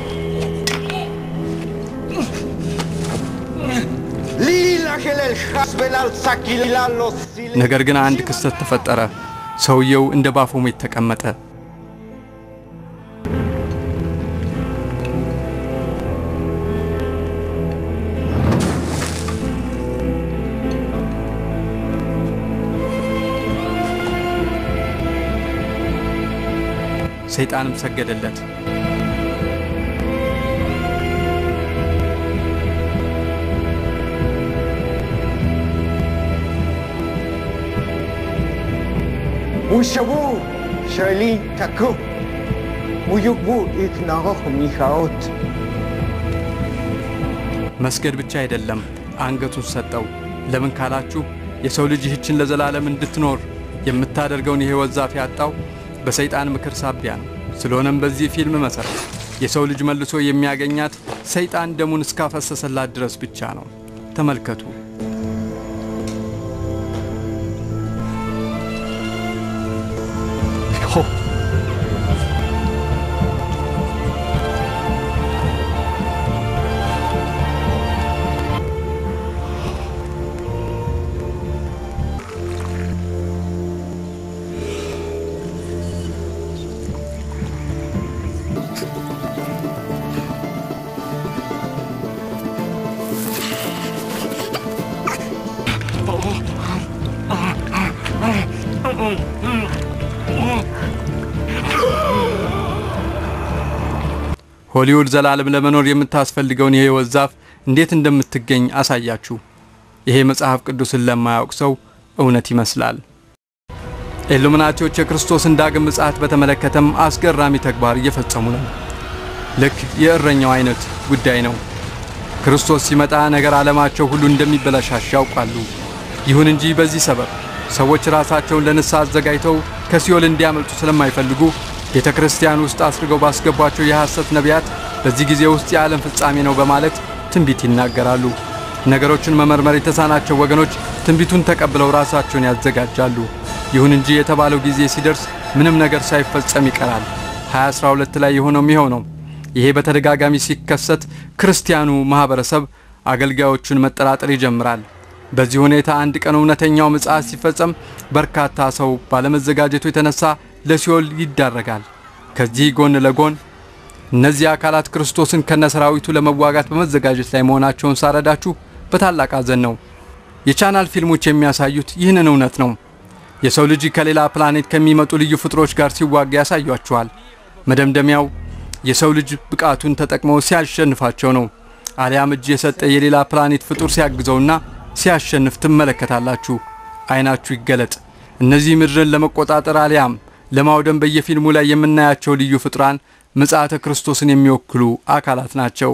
ነገር ግን አንድ ክስተት ተፈጠረ። ሰውየው እንደ ባፎሜት ተቀመጠ። ሰይጣንም ሰገደለት። Mushabu, Shali Taku, Muyubu itnaho mihaot. መስገድ ብቻ አይደለም፣ አንገቱን ሰጠው። ለምን ካላችሁ የሰው ልጅ ይህችን ለዘላለም እንድትኖር የምታደርገውን የህይወት ዛፍ ያጣው በሰይጣን ምክር ሳቢያ ነው። ስለሆነም በዚህ ፊልም መሰረት የሰው ልጅ መልሶ የሚያገኛት ሰይጣን ደሙን እስካፈሰሰላት ድረስ ብቻ ነው። ተመልከቱ። ሆ ሆሊውድ ዘላለም ለመኖር የምታስፈልገውን የህይወት ዛፍ እንዴት እንደምትገኝ አሳያችሁ። ይሄ መጽሐፍ ቅዱስን ለማያውቅ ሰው እውነት ይመስላል። ኢሉሚናቲዎች የክርስቶስን ዳግም ምጽአት በተመለከተም አስገራሚ ተግባር እየፈጸሙ ነው። ልክ የእረኛው አይነት ጉዳይ ነው። ክርስቶስ ሲመጣ ነገር ዓለማቸው ሁሉ እንደሚበላሻሽ ያውቃሉ። ይሁን እንጂ በዚህ ሰበብ ሰዎች ራሳቸውን ለንስሐ አዘጋጅተው ከሲኦል እንዲያመልጡ ስለማይፈልጉ ቤተክርስቲያን ውስጥ አስርገው ባስገቧቸው የሐሰት ነቢያት በዚህ ጊዜ ውስጥ የዓለም ፍጻሜ ነው በማለት ትንቢት ይናገራሉ። ነገሮችን መመርመር የተሳናቸው ወገኖች ትንቢቱን ተቀብለው ራሳቸውን ያዘጋጃሉ። ይሁን እንጂ የተባለው ጊዜ ሲደርስ ምንም ነገር ሳይፈጸም ይቀራል። ሃያ አስራ ሁለት ላይ የሆነው የሚሆነው ይሄ በተደጋጋሚ ሲከሰት ክርስቲያኑ ማህበረሰብ አገልጋዮቹን መጠራጠር ይጀምራል። በዚህ ሁኔታ አንድ ቀን እውነተኛው ምጽአት ሲፈጸም በርካታ ሰው ባለመዘጋጀቱ የተነሳ ለሲኦል ይዳረጋል። ከዚህ ጎን ለጎን እነዚህ አካላት ክርስቶስን ከነሰራዊቱ ለመዋጋት በመዘጋጀት ላይ መሆናቸውን ሳረዳችሁ በታላቅ ሐዘን ነው። የቻናል ፊልሞች የሚያሳዩት ይህንን እውነት ነው። የሰው ልጅ ከሌላ ፕላኔት ከሚመጡ ልዩ ፍጥሮች ጋር ሲዋጋ ያሳያቸዋል። መደምደሚያው የሰው ልጅ ብቃቱን ተጠቅመው ሲያሸንፋቸው ነው። አሊያም እጅ የሰጠ የሌላ ፕላኔት ፍጡር ሲያግዘውና ሲያሸንፍ ትመለከታላችሁ። አይናችሁ ይገለጥ። እነዚህ ምድርን ለመቆጣጠር አሊያም ለማውደም በየፊልሙ ላይ የምናያቸው ልዩ ፍጥራን ምጽአተ ክርስቶስን የሚወክሉ አካላት ናቸው።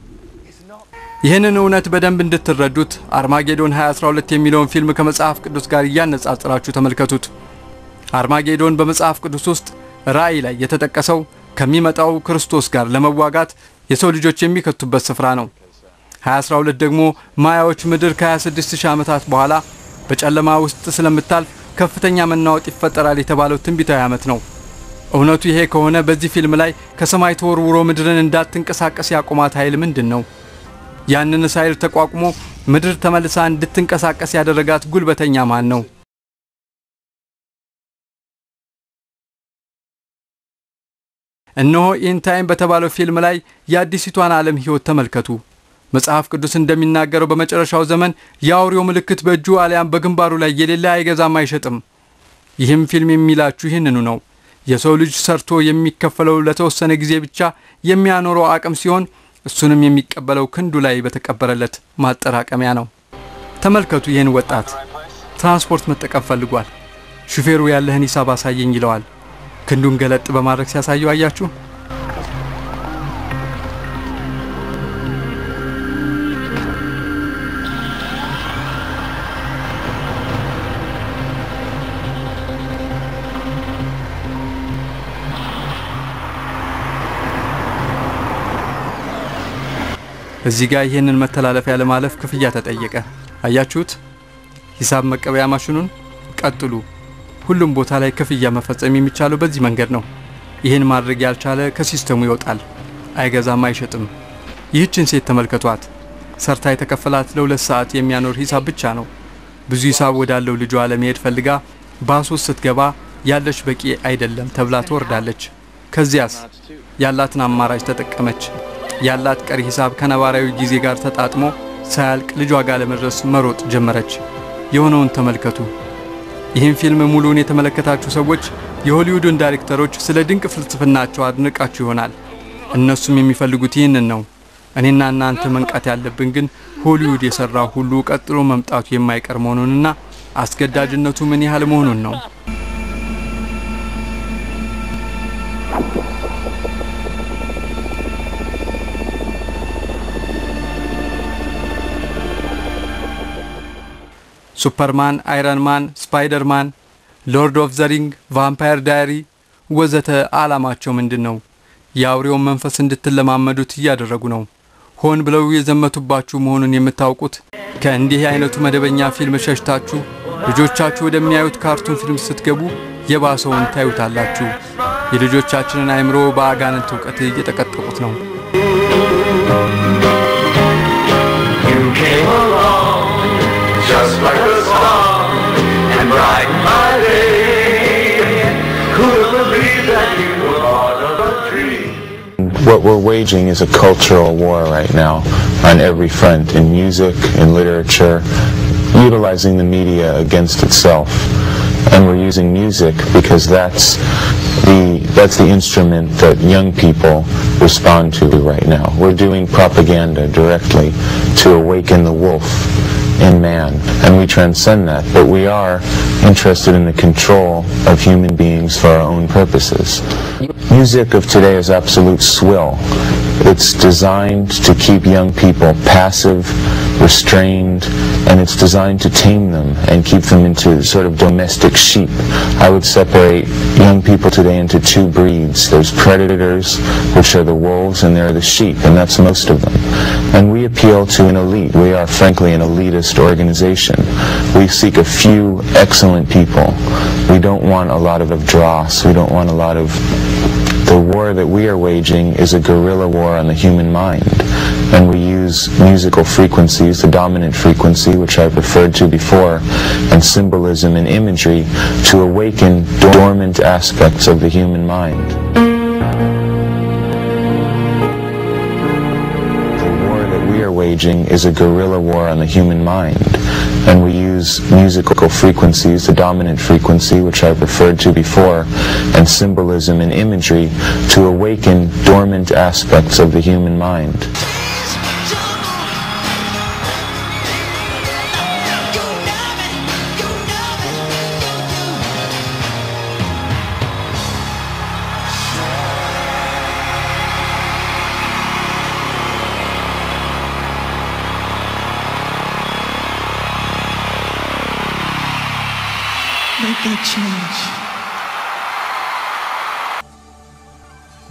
ይህንን እውነት በደንብ እንድትረዱት አርማጌዶን ሃያ አስራ ሁለት የሚለውን ፊልም ከመጽሐፍ ቅዱስ ጋር ያነጻጽራችሁ ተመልከቱት። አርማጌዶን በመጽሐፍ ቅዱስ ውስጥ ራእይ ላይ የተጠቀሰው ከሚመጣው ክርስቶስ ጋር ለመዋጋት የሰው ልጆች የሚከቱበት ስፍራ ነው። ሃያ አስራ ሁለት ደግሞ ማያዎች ምድር ከ26 ሺህ ዓመታት በኋላ በጨለማ ውስጥ ስለምታልፍ ከፍተኛ መናወጥ ይፈጠራል የተባለው ትንቢታዊ ዓመት ነው። እውነቱ ይሄ ከሆነ በዚህ ፊልም ላይ ከሰማይ ተወርውሮ ምድርን እንዳትንቀሳቀስ ያቆማት ኃይል ምንድነው? ያንን ኃይል ተቋቁሞ ምድር ተመልሳ እንድትንቀሳቀስ ያደረጋት ጉልበተኛ ማን ነው? እነሆ ኢን ታይም በተባለው ፊልም ላይ የአዲሲቷን ዓለም ህይወት ተመልከቱ። መጽሐፍ ቅዱስ እንደሚናገረው በመጨረሻው ዘመን የአውሬው ምልክት በእጁ አልያም በግንባሩ ላይ የሌለ አይገዛም አይሸጥም። ይህም ፊልም የሚላችሁ ይህንኑ ነው። የሰው ልጅ ሰርቶ የሚከፈለው ለተወሰነ ጊዜ ብቻ የሚያኖረው አቅም ሲሆን እሱንም የሚቀበለው ክንዱ ላይ በተቀበረለት ማጠራቀሚያ ነው። ተመልከቱ ይህን ወጣት ትራንስፖርት መጠቀም ፈልጓል። ሹፌሩ ያለህን ሂሳብ አሳየኝ ይለዋል። ክንዱን ገለጥ በማድረግ ሲያሳየው አያችሁ? እዚህ ጋር ይሄንን መተላለፊያ ለማለፍ ክፍያ ተጠየቀ። አያችሁት? ሂሳብ መቀበያ ማሽኑን ቀጥሉ። ሁሉም ቦታ ላይ ክፍያ መፈጸም የሚቻለው በዚህ መንገድ ነው። ይሄን ማድረግ ያልቻለ ከሲስተሙ ይወጣል። አይገዛም አይሸጥም። ይህችን ሴት ተመልከቷት። ሰርታ የተከፈላት ለሁለት ሰዓት የሚያኖር ሂሳብ ብቻ ነው። ብዙ ሂሳብ ወዳለው ልጇ ለመሄድ ፈልጋ ባስ ውስጥ ስትገባ ያለሽ በቂ አይደለም ተብላ ትወርዳለች። ከዚያስ ያላትን አማራጭ ተጠቀመች። ያላት ቀሪ ሂሳብ ከነባራዊ ጊዜ ጋር ተጣጥሞ ሳያልቅ ልጇ ጋር ለመድረስ መሮጥ ጀመረች። የሆነውን ተመልከቱ። ይህን ፊልም ሙሉውን የተመለከታችሁ ሰዎች የሆሊውድን ዳይሬክተሮች ስለ ድንቅ ፍልስፍናቸው አድንቃችሁ ይሆናል። እነሱም የሚፈልጉት ይህንን ነው። እኔና እናንተ መንቃት ያለብን ግን ሆሊውድ የሰራው ሁሉ ቀጥሎ መምጣቱ የማይቀር መሆኑንና አስገዳጅነቱ ምን ያህል መሆኑን ነው። ሱፐርማን፣ አይረንማን፣ ስፓይደርማን፣ ሎርድ ኦፍ ዘ ሪንግ፣ ቫምፓየር ዳይሪ ወዘተ ዓላማቸው ምንድነው? የአውሬውን መንፈስ እንድትለማመዱት እያደረጉ ነው። ሆን ብለው የዘመቱባችሁ መሆኑን የምታውቁት ከእንዲህ አይነቱ መደበኛ ፊልም ሸሽታችሁ ልጆቻችሁ ወደሚያዩት ካርቱን ፊልም ስትገቡ የባሰውን ታዩታላችሁ። የልጆቻችንን አእምሮ በአጋንንት ዕውቀት እየተቀጠቁት ነው። Just like the sun and brighten my day. Who will believe that you were part of a dream? What we're waging is a cultural war right now on every front, in music, in literature, utilizing the media against itself. And we're using music because that's the that's the instrument that young people respond to right now. We're doing propaganda directly to awaken the wolf in man, and we transcend that, but we are interested in the control of human beings for our own purposes. Music of today is absolute swill. It's designed to keep young people passive, restrained, and it's designed to tame them and keep them into sort of domestic sheep. I would separate young people today into two breeds. There's predators, which are the wolves, and there are the sheep, and that's most of them. And we appeal to an elite. We are frankly an elitist organization. We seek a few excellent people. We don't want a lot of dross. We don't want a lot of... The war that we are waging is a guerrilla war on the human mind. And we use musical frequencies, the dominant frequency, which I've referred to before, and symbolism and imagery to awaken dormant aspects of the human mind. The war that we are waging is a guerrilla war on the human mind. And we use musical frequencies, the dominant frequency, which I've referred to before, and symbolism and imagery to awaken dormant aspects of the human mind.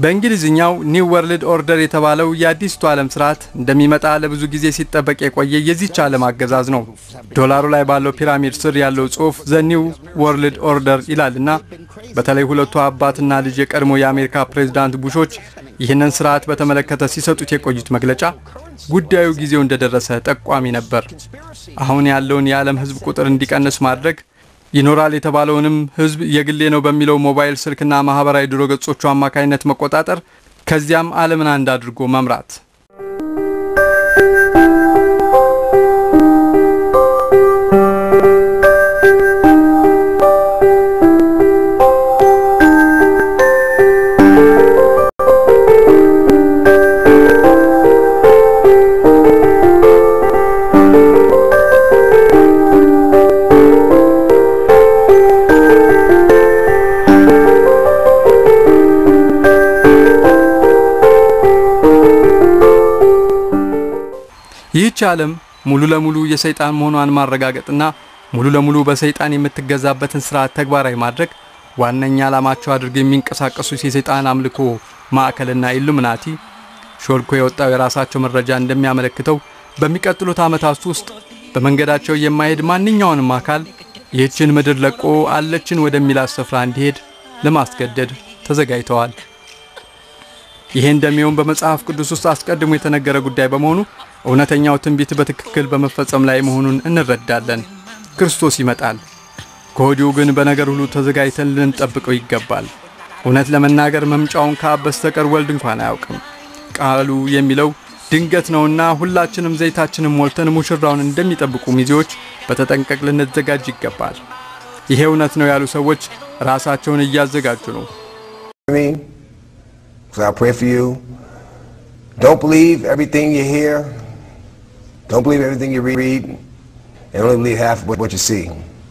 በእንግሊዝኛው ኒው ወርልድ ኦርደር የተባለው የአዲስቱ ዓለም ስርዓት እንደሚመጣ ለብዙ ጊዜ ሲጠበቅ የቆየ የዚች ዓለም አገዛዝ ነው። ዶላሩ ላይ ባለው ፒራሚድ ስር ያለው ጽሑፍ ዘ ኒው ወርልድ ኦርደር ይላልና በተለይ ሁለቱ አባትና ልጅ የቀድሞ የአሜሪካ ፕሬዝዳንት ቡሾች ይህንን ስርዓት በተመለከተ ሲሰጡት የቆዩት መግለጫ ጉዳዩ ጊዜው እንደደረሰ ጠቋሚ ነበር። አሁን ያለውን የዓለም ህዝብ ቁጥር እንዲቀንስ ማድረግ ይኖራል የተባለውንም ህዝብ የግሌ ነው በሚለው ሞባይል ስልክና ማህበራዊ ድረገጾቹ አማካይነት መቆጣጠር ከዚያም ዓለምን አንድ አድርጎ መምራት ይህች ዓለም ሙሉ ለሙሉ የሰይጣን መሆኗን ማረጋገጥና ሙሉ ለሙሉ በሰይጣን የምትገዛበትን ስርዓት ተግባራዊ ማድረግ ዋነኛ ዓላማቸው አድርገው የሚንቀሳቀሱ የሰይጣን አምልኮ ማዕከልና ኢሉሚናቲ ሾልኮ የወጣው የራሳቸው መረጃ እንደሚያመለክተው በሚቀጥሉት ዓመታት ውስጥ በመንገዳቸው የማይሄድ ማንኛውንም አካል ይህችን ምድር ለቆ አለችን ወደሚላት ስፍራ እንዲሄድ ለማስገደድ ተዘጋጅተዋል። ይሄ እንደሚሆን በመጽሐፍ ቅዱስ ውስጥ አስቀድሞ የተነገረ ጉዳይ በመሆኑ እውነተኛው ትንቢት በትክክል በመፈጸም ላይ መሆኑን እንረዳለን። ክርስቶስ ይመጣል። ከወዲሁ ግን በነገር ሁሉ ተዘጋጅተን ልንጠብቀው ይገባል። እውነት ለመናገር መምጫውን ከአብ በስተቀር ወልድ እንኳን አያውቅም። ቃሉ የሚለው ድንገት ነውና ሁላችንም ዘይታችንን ሞልተን ሙሽራውን እንደሚጠብቁ ሚዜዎች በተጠንቀቅ ልንዘጋጅ ይገባል። ይሄ እውነት ነው ያሉ ሰዎች ራሳቸውን እያዘጋጁ ነው። So I pray for you. Don't believe everything you hear. Don't believe everything you read. And only believe half of what you see.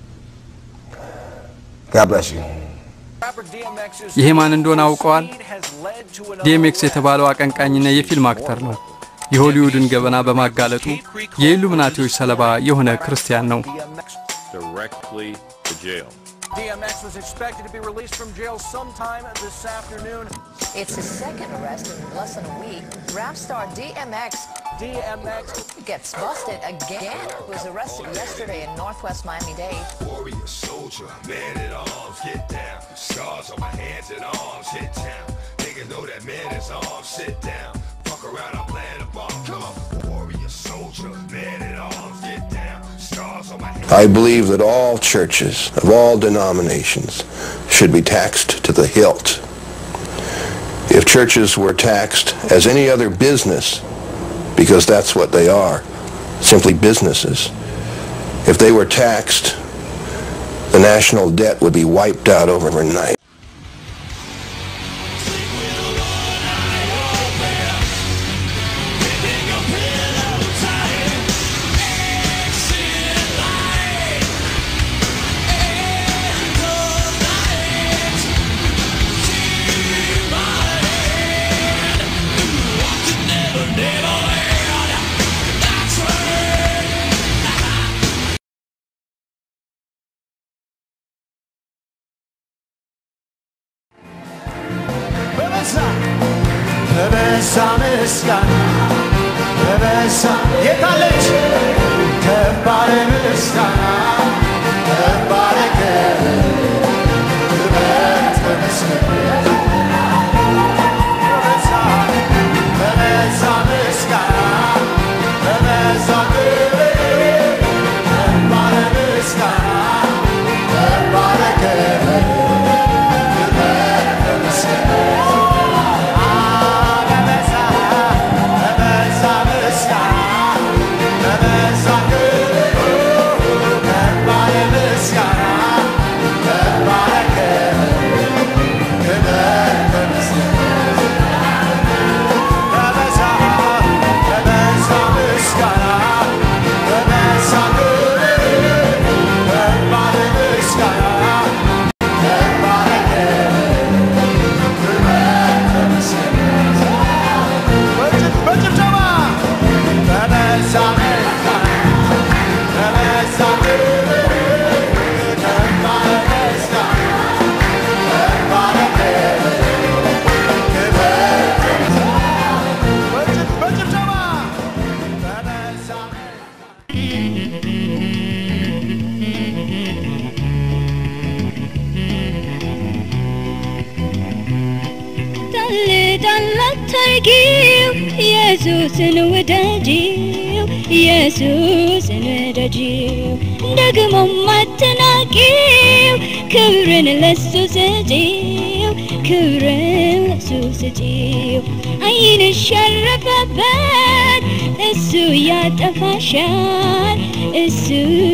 God bless you. ይሄ ማን እንደሆነ አውቀዋል? ዲኤምኤክስ የተባለው አቀንቃኝና የፊልም አክተር ነው። የሆሊውድን ገበና በማጋለጡ የኢሉሚናቲዎች ሰለባ የሆነ ክርስቲያን ነው። Directly to jail. D M X was expected to be released from jail sometime this afternoon. It's his second arrest in less than a week. Rap star D M X D M X gets busted again. He was arrested yesterday in Northwest Miami-Dade. Warrior soldier, man at arms, get down. Scars on my hands and arms, hit town. Niggas know that man is arms, sit down. Fuck around, I'm playing a bomb. Come on. Warrior soldier, man at arms, get down. I believe that all churches of all denominations should be taxed to the hilt. If churches were taxed as any other business, because that's what they are, simply businesses, if they were taxed, the national debt would be wiped out overnight. በበዛ ምስጋና በበዛ የታለች ከባድ ምስጋና ከባድ ክብር ተመስገን በበዛ በበዛ ምስጋና በበዛ ክብር ከባድ ምስጋና ከባድ ክብር Bye. ታላቅ ታርጊው ኢየሱስን ወዳጂው ኢየሱስን ወዳጂው ደግሞ ማትናቂው ክብርን ለሱ ስጪው ክብርን ለሱ ስጪው ዓይንሽ ያረፈበት እሱ ያጠፋሻል እሱ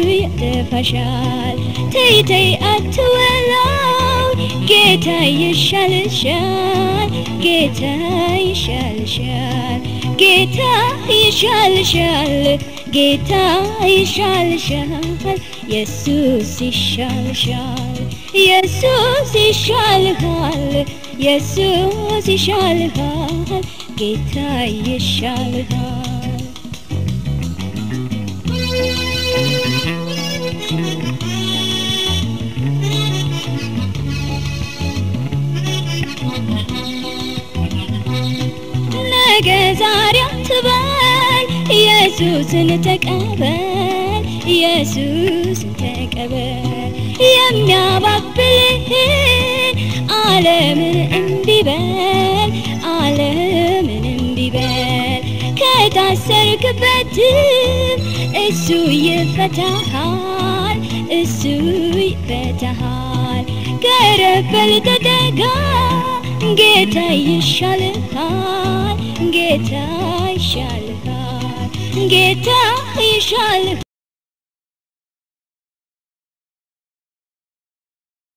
ያጠፋሻል ተይ ተይ አትወላው ጌታ ይሻልሻል ጌታ ይሻልሻል ጌታ ይሻልሻል ጌታ ይሻልሻል ኢየሱስ ይሻልሻል ኢየሱስ ይሻልሃል ኢየሱስ ይሻልሃል ጌታ ይሻልሃል ነገ ዛሬ አትበል ኢየሱስን ተቀበል ኢየሱስን ተቀበል የሚያባብልህን ዓለምን እምቢ በል ዓለምን እምቢ በል ከታሰርክበትም እሱ ይፈታሃል እሱ ይፈታሃል ገረበል ተጠጋ ጌታ ይሻልሃል ጌታ ይሻልሃል ጌታ ይሻልሃል